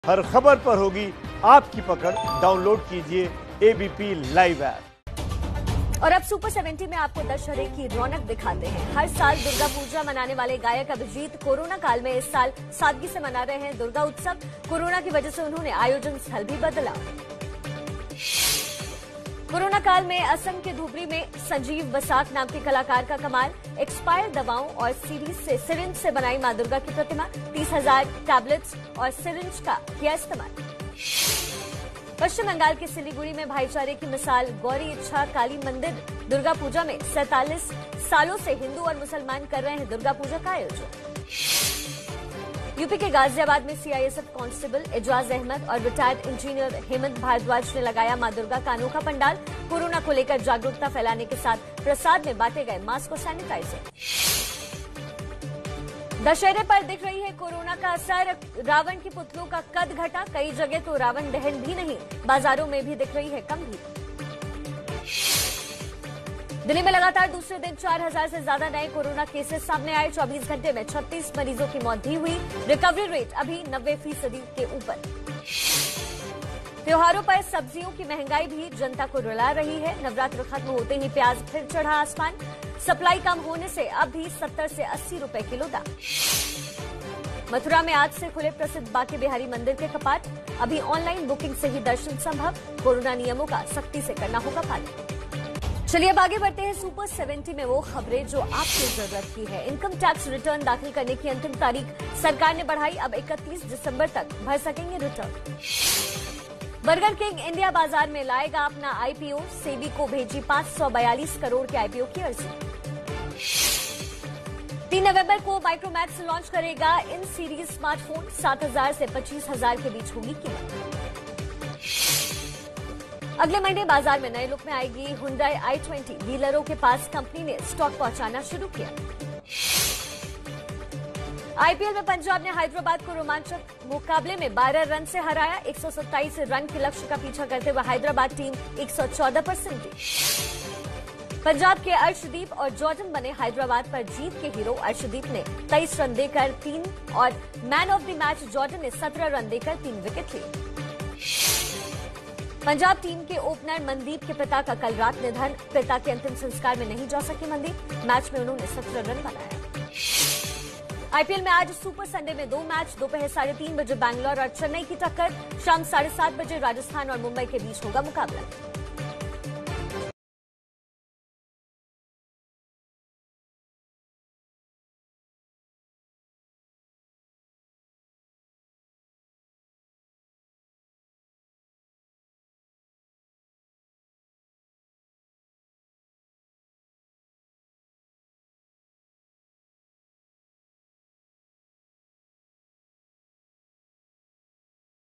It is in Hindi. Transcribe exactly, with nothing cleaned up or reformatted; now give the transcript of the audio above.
हर खबर पर होगी आपकी पकड़। डाउनलोड कीजिए एबीपी लाइव ऐप। और अब सुपर सेवेंटी में आपको दशहरे की रौनक दिखाते हैं। हर साल दुर्गा पूजा मनाने वाले गायक अभिजीत कोरोना काल में इस साल सादगी से मना रहे हैं दुर्गा उत्सव। कोरोना की वजह से उन्होंने आयोजन स्थल भी बदला। कोरोना काल में असम के धुबरी में संजीव बसाक नाम के कलाकार का कमाल। एक्सपायर्ड दवाओं और सीरीज से सिरिंज से बनाई मां दुर्गा की प्रतिमा। तीस हजार टैबलेट्स और सिरिंज का किया इस्तेमाल। पश्चिम बंगाल के सिलीगुड़ी में भाईचारे की मिसाल। गौरी इच्छा काली मंदिर दुर्गा पूजा में सैंतालीस सालों से हिंदू और मुसलमान कर रहे हैं दुर्गा पूजा का आयोजन। यूपी के गाजियाबाद में सीआईएसएफ कांस्टेबल एजाज अहमद और रिटायर्ड इंजीनियर हेमंत भारद्वाज ने लगाया मां दुर्गा का अनोखा पंडाल। कोरोना को लेकर जागरूकता फैलाने के साथ प्रसाद में बांटे गए मास्क और सैनिटाइजर। दशहरे पर दिख रही है कोरोना का असर। रावण की पुतलों का कद घटा। कई जगह तो रावण दहन भी नहीं। बाजारों में भी दिख रही है कम भीड़। दिल्ली में लगातार दूसरे दिन चार हजार से ज्यादा नए कोरोना केसेस सामने आए। चौबीस घंटे में छत्तीस मरीजों की मौत भी हुई। रिकवरी रेट अभी नब्बे फीसदी के ऊपर। त्योहारों पर सब्जियों की महंगाई भी जनता को रुला रही है। नवरात्र खत्म होते ही प्याज फिर चढ़ा आसमान। सप्लाई कम होने से अब भी सत्तर से अस्सी रुपए किलो दाम। मथुरा में आज से खुले प्रसिद्ध बांके बिहारी मंदिर के कपाट। अभी ऑनलाइन बुकिंग से ही दर्शन संभव। कोरोना नियमों का सख्ती से करना होगा पालन। चलिए अब आगे बढ़ते हैं सुपर सेवेंटी में वो खबरें जो आपको जरूरत की है। इनकम टैक्स रिटर्न दाखिल करने की अंतिम तारीख सरकार ने बढ़ाई। अब इकतीस दिसंबर तक भर सकेंगे रिटर्न। बर्गर किंग इंडिया बाजार में लाएगा अपना आईपीओ। सेबी को भेजी पांच सौ बयालीस करोड़ के आईपीओ की अर्जी। तीन नवंबर को माइक्रोमैक्स लॉन्च करेगा इन सीरीज स्मार्टफोन। सात हजार से पच्चीस हजार के बीच होगी कीमत। अगले महीने बाजार में नए लुक में आएगी हुंडई आई ट्वेंटी। डीलरों के पास कंपनी ने स्टॉक पहुंचाना शुरू किया। आईपीएल में पंजाब ने हैदराबाद को रोमांचक मुकाबले में बारह रन से हराया। एक सौ सत्ताईस रन के लक्ष्य का पीछा करते हुए हैदराबाद टीम एक सौ चौदह पर सिमटी। पंजाब के अर्शदीप और जॉर्डन बने हैदराबाद पर जीत के हीरो। अर्शदीप ने तेईस रन देकर तीन और man of the match Jordan ने सत्रह रन देकर तीन विकेट लिए। पंजाब टीम के ओपनर मनदीप के पिता का कल रात निधन। पिता के अंतिम संस्कार में नहीं जा सके मनदीप। मैच में उन्होंने सत्रह रन बनाया। आईपीएल में आज सुपर संडे में दो मैच। दोपहर साढ़े तीन बजे बैंगलोर और चेन्नई की टक्कर। शाम साढ़े सात बजे राजस्थान और मुंबई के बीच होगा मुकाबला।